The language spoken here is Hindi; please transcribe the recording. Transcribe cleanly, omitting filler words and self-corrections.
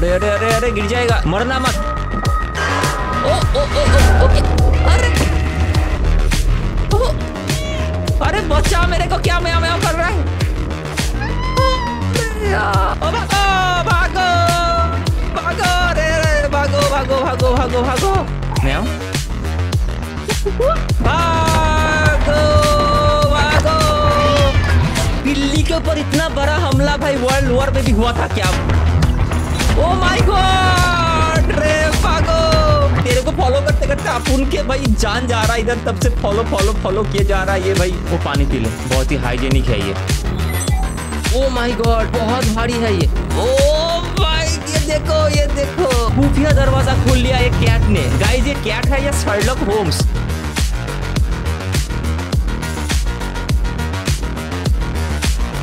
अरे अरे अरे अरे गिर जाएगा, मरना मत। ओ ओ ओ ओ ओके। अरे ओ, अरे बच्चा मेरे को क्या म्याऊं म्याऊं कर रहा है। भागो भागो भागो, रे भागो भागो भागो भागो भागो। म्याऊं भागो भागो। बिल्ली के ऊपर इतना बड़ा हमला भाई वर्ल्ड वॉर में भी हुआ था क्या? ओ माय गॉड, रे भागो। तेरे को फॉलो करते करते अपुन के भाई जान जा रहा है इधर, तब से फॉलो फॉलो फॉलो किए जा रहा है ये भाई। वो पानी पी ले, बहुत ही हाइजेनिक है ये। ओ माय गॉड, बहुत भारी है ये। ओ भाई ये देखो खुफिया दरवाजा खोल लिया एक कैट ने। गाइस ये कैट है या शर्लक होम्स?